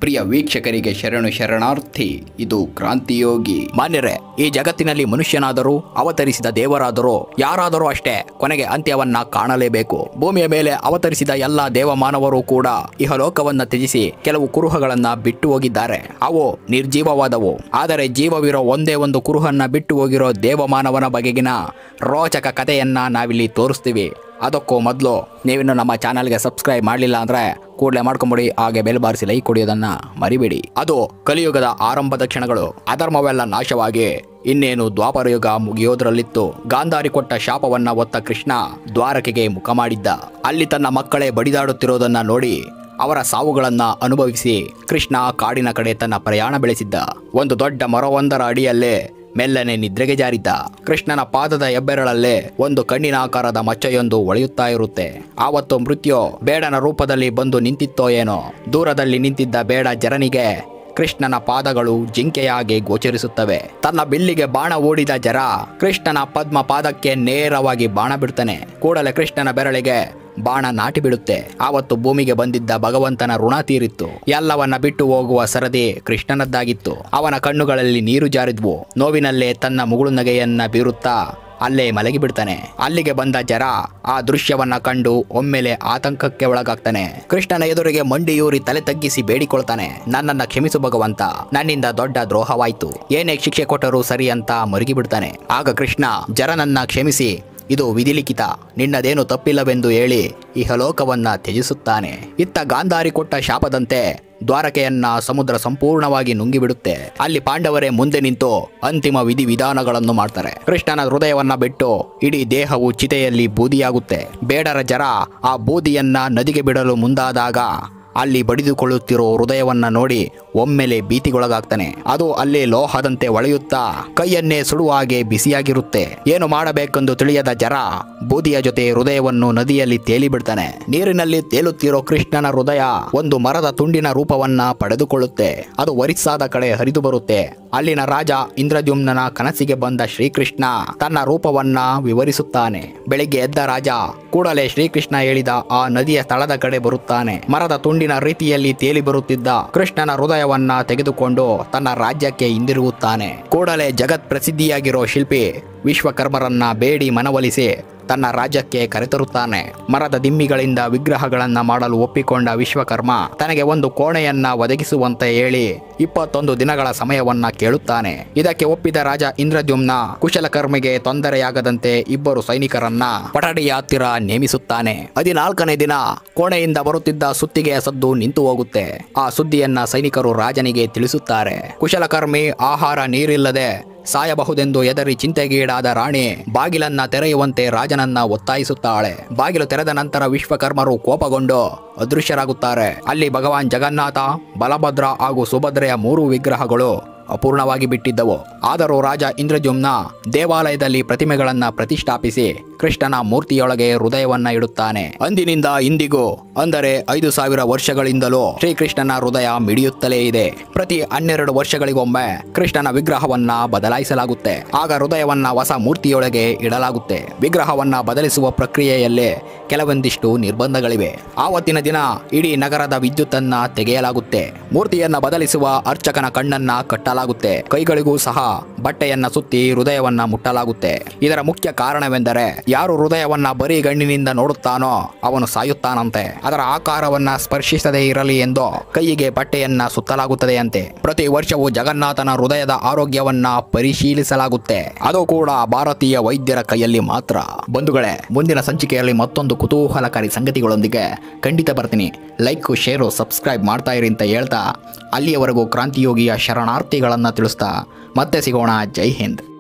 ಪ್ರಿಯ ವೀಕ್ಷಕರಿಗೆ ಶರಣು ಶರಣಾರ್ಥಿ. ಇದು ಕ್ರಾಂತಿಯೋಗಿ. ಮಾನ್ಯರೇ, ಈ ಜಗತ್ತಿನಲ್ಲಿ ಮನುಷ್ಯನಾದರೂ ಅವತರಿಸಿದ ದೇವರಾದರೂ ಯಾರಾದರೂ ಅಷ್ಟೇ ಕೊನೆಗೆ ಅಂತ್ಯವನ್ನ ಕಾಣಲೇಬೇಕು. ಭೂಮಿಯ ಮೇಲೆ ಅವತರಿಸಿದ ಎಲ್ಲ ದೇವಮಾನವರು ಕೂಡ ಇಹಲೋಕವನ್ನ ತ್ಯಜಿಸಿ ಕೆಲವು ಕುರುಹಗಳನ್ನ ಬಿಟ್ಟು ಹೋಗಿದ್ದಾರೆ. ಅವು ನಿರ್ಜೀವವಾದವು. ಆದರೆ ಜೀವವಿರೋ ಒಂದೇ ಒಂದು ಕುರುಹನ್ನ ಬಿಟ್ಟು ಹೋಗಿರೋ ದೇವಮಾನವನ ಬಗೆಗಿನ ರೋಚಕ ಕಥೆಯನ್ನ ನಾವಿಲ್ಲಿ ತೋರಿಸ್ತೀವಿ. ಅದಕ್ಕೂ ಮೊದಲು ನೀವಿನ್ನು ನಮ್ಮ ಚಾನಲ್ಗೆ ಸಬ್ಸ್ಕ್ರೈಬ್ ಮಾಡಲಿಲ್ಲ ಅಂದರೆ ಕೂಡಲೇ ಮಾಡ್ಕೊಂಬಿಡಿ. ಹಾಗೆ ಬೆಲ್ ಬಾರಿಸಿ ಲೈಕ್ ಕೊಡೋದನ್ನು ಮರಿಬೇಡಿ. ಅದು ಕಲಿಯುಗದ ಆರಂಭದ ಕ್ಷಣಗಳು. ಅಧರ್ಮವೆಲ್ಲ ನಾಶವಾಗಿ ಇನ್ನೇನು ದ್ವಾಪರ ಯುಗ ಮುಗಿಯೋದ್ರಲ್ಲಿತ್ತು. ಗಾಂಧಾರಿ ಕೊಟ್ಟ ಶಾಪವನ್ನ ಹೊತ್ತ ಕೃಷ್ಣ ದ್ವಾರಕೆಗೆ ಮುಖ ಮಾಡಿದ್ದ. ಅಲ್ಲಿ ತನ್ನ ಮಕ್ಕಳೇ ಬಡಿದಾಡುತ್ತಿರೋದನ್ನ ನೋಡಿ ಅವರ ಸಾವುಗಳನ್ನ ಅನುಭವಿಸಿ ಕೃಷ್ಣ ಕಾಡಿನ ಕಡೆ ತನ್ನ ಪ್ರಯಾಣ ಬೆಳೆಸಿದ್ದ. ಒಂದು ದೊಡ್ಡ ಮರವೊಂದರ ಅಡಿಯಲ್ಲೇ ಮೆಲ್ಲನೆ ನಿದ್ರೆಗೆ ಜಾರಿದ್ದ. ಕೃಷ್ಣನ ಪಾದದ ಹೆಬ್ಬೆರಳಲ್ಲೇ ಒಂದು ಕಣ್ಣಿನ ಆಕಾರದ ಮಚ್ಚೆಯೊಂದು ಒಳೆಯುತ್ತಾ ಇರುತ್ತೆ. ಆವತ್ತು ಮೃತ್ಯು ಬೇಡನ ರೂಪದಲ್ಲಿ ಬಂದು ನಿಂತಿತ್ತೋ ಏನೋ. ದೂರದಲ್ಲಿ ನಿಂತಿದ್ದ ಬೇಡ ಜರನಿಗೆ ಕೃಷ್ಣನ ಪಾದಗಳು ಜಿಂಕೆಯಾಗಿ ಗೋಚರಿಸುತ್ತವೆ. ತನ್ನ ಬಿಲ್ಲಿಗೆ ಬಾಣ ಓಡಿದ ಜರ ಕೃಷ್ಣನ ಪದ್ಮ ಪಾದಕ್ಕೆ ನೇರವಾಗಿ ಬಾಣ ಬಿಡ್ತಾನೆ. ಕೂಡಲೇ ಕೃಷ್ಣನ ಬೆರಳಿಗೆ ಬಾಣ ನಾಟಿ ಬಿಡುತ್ತೆ. ಆವತ್ತು ಭೂಮಿಗೆ ಬಂದಿದ್ದ ಭಗವಂತನ ಋಣ ತೀರಿತ್ತು. ಎಲ್ಲವನ್ನ ಬಿಟ್ಟು ಹೋಗುವ ಸರದಿ ಕೃಷ್ಣನದ್ದಾಗಿತ್ತು. ಅವನ ಕಣ್ಣುಗಳಲ್ಲಿ ನೀರು ಜಾರಿದ್ವು. ನೋವಿನಲ್ಲೇ ತನ್ನ ಮುಗುಳು ನಗೆಯನ್ನ ಬೀರುತ್ತಾ ಅಲ್ಲೇ ಮಲಗಿ ಬಿಡ್ತಾನೆ. ಅಲ್ಲಿಗೆ ಬಂದ ಜರ ಆ ದೃಶ್ಯವನ್ನ ಕಂಡು ಒಮ್ಮೆಲೆ ಆತಂಕಕ್ಕೆ ಒಳಗಾಗ್ತಾನೆ. ಕೃಷ್ಣನ ಎದುರಿಗೆ ಮಂಡಿಯೂರಿ ತಲೆ ತಗ್ಗಿಸಿ ಬೇಡಿಕೊಳ್ತಾನೆ, ನನ್ನನ್ನ ಕ್ಷಮಿಸು ಭಗವಂತ, ನನ್ನಿಂದ ದೊಡ್ಡ ದ್ರೋಹವಾಯ್ತು, ಏನೇ ಶಿಕ್ಷೆ ಕೊಟ್ಟರೂ ಸರಿ ಅಂತ ಮರುಗಿ ಬಿಡ್ತಾನೆ. ಆಗ ಕೃಷ್ಣ ಜರನನ್ನ ಕ್ಷಮಿಸಿ, ಇದು ವಿಧಿಲಿಖಿತ, ನಿನ್ನದೇನು ತಪ್ಪಿಲ್ಲವೆಂದು ಹೇಳಿ ಇಹಲೋಕವನ್ನ ತ್ಯಜಿಸುತ್ತಾನೆ. ಇತ್ತ ಗಾಂಧಾರಿ ಕೊಟ್ಟ ಶಾಪದಂತೆ ದ್ವಾರಕೆಯನ್ನ ಸಮುದ್ರ ಸಂಪೂರ್ಣವಾಗಿ ನುಂಗಿಬಿಡುತ್ತೆ. ಅಲ್ಲಿ ಪಾಂಡವರೇ ಮುಂದೆ ನಿಂತು ಅಂತಿಮ ವಿಧಿವಿಧಾನಗಳನ್ನು ಮಾಡ್ತಾರೆ. ಕೃಷ್ಣನ ಹೃದಯವನ್ನ ಬಿಟ್ಟು ಇಡೀ ದೇಹವು ಚಿತೆಯಲ್ಲಿ ಬೂದಿಯಾಗುತ್ತೆ. ಬೇಡರ ಜರ ಆ ಬೂದಿಯನ್ನ ನದಿಗೆ ಬಿಡಲು ಮುಂದಾದಾಗ ಅಲ್ಲಿ ಬಡಿದುಕೊಳ್ಳುತ್ತಿರೋ ಹೃದಯವನ್ನ ನೋಡಿ ಒಮ್ಮೆಲೆ ಭೀತಿಗೊಳಗಾಗ್ತಾನೆ. ಅದು ಅಲ್ಲಿ ಲೋಹದಂತೆ ಒಳೆಯುತ್ತಾ ಕೈಯನ್ನೇ ಸುಡುವ ಹಾಗೆ ಬಿಸಿಯಾಗಿರುತ್ತೆ. ಏನು ಮಾಡಬೇಕೆಂದು ತಿಳಿಯದ ಜರ ಬೂದಿಯ ಜೊತೆ ಹೃದಯವನ್ನು ನದಿಯಲ್ಲಿ ತೇಲಿ ಬಿಡ್ತಾನೆ. ನೀರಿನಲ್ಲಿ ತೇಲುತ್ತಿರೋ ಕೃಷ್ಣನ ಹೃದಯ ಒಂದು ಮರದ ತುಂಡಿನ ರೂಪವನ್ನ ಪಡೆದುಕೊಳ್ಳುತ್ತೆ. ಅದು ಒರಿಸ್ಸಾದ ಕಡೆ ಹರಿದು ಬರುತ್ತೆ. ಅಲ್ಲಿನ ರಾಜ ಇಂದ್ರದ್ಯುಮ್ನನ ಕನಸಿಗೆ ಬಂದ ಶ್ರೀಕೃಷ್ಣ ತನ್ನ ರೂಪವನ್ನ ವಿವರಿಸುತ್ತಾನೆ. ಬೆಳಿಗ್ಗೆ ಎದ್ದ ರಾಜ ಕೂಡಲೇ ಶ್ರೀಕೃಷ್ಣ ಹೇಳಿದ ಆ ನದಿಯ ಸ್ಥಳದ ಕಡೆ ಬರುತ್ತಾನೆ. ಮರದ ತುಂಡಿನ ರೀತಿಯಲ್ಲಿ ತೇಲಿ ಬರುತ್ತಿದ್ದ ಕೃಷ್ಣನ ಹೃದಯವನ್ನ ತೆಗೆದುಕೊಂಡು ತನ್ನ ರಾಜ್ಯಕ್ಕೆ ಹಿಂದಿರುಗುತ್ತಾನೆ. ಕೂಡಲೇ ಜಗತ್ ಪ್ರಸಿದ್ಧಿಯಾಗಿರೋ ಶಿಲ್ಪಿ ವಿಶ್ವಕರ್ಮರನ್ನ ಬೇಡಿ ಮನವೊಲಿಸಿ ತನ್ನ ರಾಜ್ಯಕ್ಕೆ ಕರೆತರುತ್ತಾನೆ. ಮರದ ದಿಮ್ಮಿಗಳಿಂದ ವಿಗ್ರಹಗಳನ್ನ ಮಾಡಲು ಒಪ್ಪಿಕೊಂಡ ವಿಶ್ವಕರ್ಮ ತನಗೆ ಒಂದು ಕೋಣೆಯನ್ನ ಒದಗಿಸುವಂತೆ ಹೇಳಿ 21 ದಿನಗಳ ಸಮಯವನ್ನ ಕೇಳುತ್ತಾನೆ. ಇದಕ್ಕೆ ಒಪ್ಪಿದ ರಾಜ ಇಂದ್ರದ್ಯುಮ್ನ ಕುಶಲಕರ್ಮಿಗೆ ತೊಂದರೆಯಾಗದಂತೆ ಇಬ್ಬರು ಸೈನಿಕರನ್ನ ಪಟಡಿಯ ಹತ್ತಿರ ನೇಮಿಸುತ್ತಾನೆ. 14ನೇ ದಿನ ಕೋಣೆಯಿಂದ ಬರುತ್ತಿದ್ದ ಸುತ್ತಿಗೆಯ ಸದ್ದು ನಿಂತು ಹೋಗುತ್ತೆ. ಆ ಸುದ್ದಿಯನ್ನ ಸೈನಿಕರು ರಾಜನಿಗೆ ತಿಳಿಸುತ್ತಾರೆ. ಕುಶಲಕರ್ಮಿ ಆಹಾರ ನೀರಿಲ್ಲದೆ ಸಾಯಬಹುದೆಂದು ಎದರಿ ಚಿಂತೆಗೀಡಾದ ರಾಣಿ ಬಾಗಿಲನ್ನ ತೆರೆಯುವಂತೆ ರಾಜನನ್ನ ಒತ್ತಾಯಿಸುತ್ತಾಳೆ. ಬಾಗಿಲು ತೆರೆದ ನಂತರ ವಿಶ್ವಕರ್ಮರು ಕೋಪಗೊಂಡು ಅದೃಶ್ಯರಾಗುತ್ತಾರೆ. ಅಲ್ಲಿ ಭಗವಾನ್ ಜಗನ್ನಾಥ, ಬಲಭದ್ರ ಹಾಗೂ ಸುಭದ್ರೆಯ 3 ವಿಗ್ರಹಗಳು ಅಪೂರ್ಣವಾಗಿ ಬಿಟ್ಟಿದ್ದವು. ಆದರೂ ರಾಜ ಇಂದ್ರದ್ಯುಮ್ನ ದೇವಾಲಯದಲ್ಲಿ ಪ್ರತಿಮೆಗಳನ್ನ ಪ್ರತಿಷ್ಠಾಪಿಸಿ ಕೃಷ್ಣನ ಮೂರ್ತಿಯೊಳಗೆ ಹೃದಯವನ್ನ ಇಡುತ್ತಾನೆ. ಅಂದಿನಿಂದ ಇಂದಿಗೂ ಅಂದರೆ 5000 ವರ್ಷಗಳಿಂದಲೂ ಶ್ರೀಕೃಷ್ಣನ ಹೃದಯ ಮಿಡಿಯುತ್ತಲೇ ಇದೆ. ಪ್ರತಿ 12 ವರ್ಷಗಳಿಗೊಮ್ಮೆ ಕೃಷ್ಣನ ವಿಗ್ರಹವನ್ನ ಬದಲಾಯಿಸಲಾಗುತ್ತೆ. ಆಗ ಹೃದಯವನ್ನ ಹೊಸ ಮೂರ್ತಿಯೊಳಗೆ ಇಡಲಾಗುತ್ತೆ. ವಿಗ್ರಹವನ್ನ ಬದಲಿಸುವ ಪ್ರಕ್ರಿಯೆಯಲ್ಲೇ ಕೆಲವೊಂದಿಷ್ಟು ನಿರ್ಬಂಧಗಳಿವೆ. ಆವತ್ತಿನ ದಿನ ಇಡೀ ನಗರದ ವಿದ್ಯುತ್ತನ್ನ ತೆಗೆಯಲಾಗುತ್ತೆ. ಮೂರ್ತಿಯನ್ನ ಬದಲಿಸುವ ಅರ್ಚಕನ ಕಣ್ಣನ್ನ ಕಟ್ಟಲಾಗುತ್ತೆ. ಕೈಗಳಿಗೂ ಸಹ ಬಟ್ಟೆಯನ್ನ ಸುತ್ತಿ ಹೃದಯವನ್ನ ಮುಟ್ಟಲಾಗುತ್ತೆ. ಇದರ ಮುಖ್ಯ ಕಾರಣವೆಂದರೆ ಯಾರು ಹೃದಯವನ್ನ ಬರೀ ಗಣ್ಣಿನಿಂದ ನೋಡುತ್ತಾನೋ ಅವನು ಸಾಯುತ್ತಾನಂತೆ. ಅದರ ಆಕಾರವನ್ನ ಸ್ಪರ್ಶಿಸದೇ ಇರಲಿ ಎಂದು ಕೈಯಿಗೆ ಬಟ್ಟೆಯನ್ನ ಸುತ್ತಲಾಗುತ್ತದೆಯಂತೆ. ಪ್ರತಿ ವರ್ಷವೂ ಜಗನ್ನಾಥನ ಹೃದಯದ ಆರೋಗ್ಯವನ್ನ ಪರಿಶೀಲಿಸಲಾಗುತ್ತೆ. ಅದು ಕೂಡ ಭಾರತೀಯ ವೈದ್ಯರ ಕೈಯಲ್ಲಿ ಮಾತ್ರ. ಬಂಧುಗಳೇ, ಮುಂದಿನ ಸಂಚಿಕೆಯಲ್ಲಿ ಮತ್ತೊಂದು ಕುತೂಹಲಕಾರಿ ಸಂಗತಿಗಳೊಂದಿಗೆ ಖಂಡಿತ ಬರ್ತೀನಿ. ಲೈಕ್, ಶೇರು, ಸಬ್ಸ್ಕ್ರೈಬ್ ಮಾಡ್ತಾ ಇರಿ ಅಂತ ಹೇಳ್ತಾ ಅಲ್ಲಿಯವರೆಗೂ ಕ್ರಾಂತಿಯೋಗಿಯ ಶರಣಾರ್ಥಿಗಳನ್ನು ತಿಳಿಸ್ತಾ ಮತ್ತೆ ಸಿಗೋಣ. ಜೈ ಹಿಂದ್.